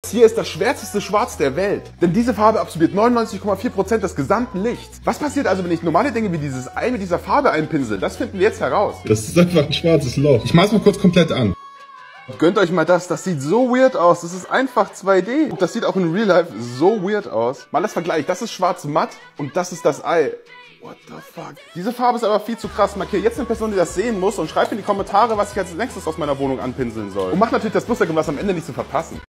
Hier ist das schwärzeste Schwarz der Welt, denn diese Farbe absorbiert 99,4% des gesamten Lichts. Was passiert also, wenn ich normale Dinge wie dieses Ei mit dieser Farbe einpinsel? Das finden wir jetzt heraus. Das ist einfach ein schwarzes Loch. Ich mal's mal kurz komplett an. Gönnt euch mal das sieht so weird aus, das ist einfach 2D. Und das sieht auch in Real Life so weird aus. Mal das Vergleich, das ist schwarz matt und das ist das Ei. What the fuck? Diese Farbe ist aber viel zu krass. Markiere jetzt eine Person, die das sehen muss und schreibt in die Kommentare, was ich als nächstes aus meiner Wohnung anpinseln soll. Und macht natürlich das Lustige, um das am Ende nicht zu verpassen.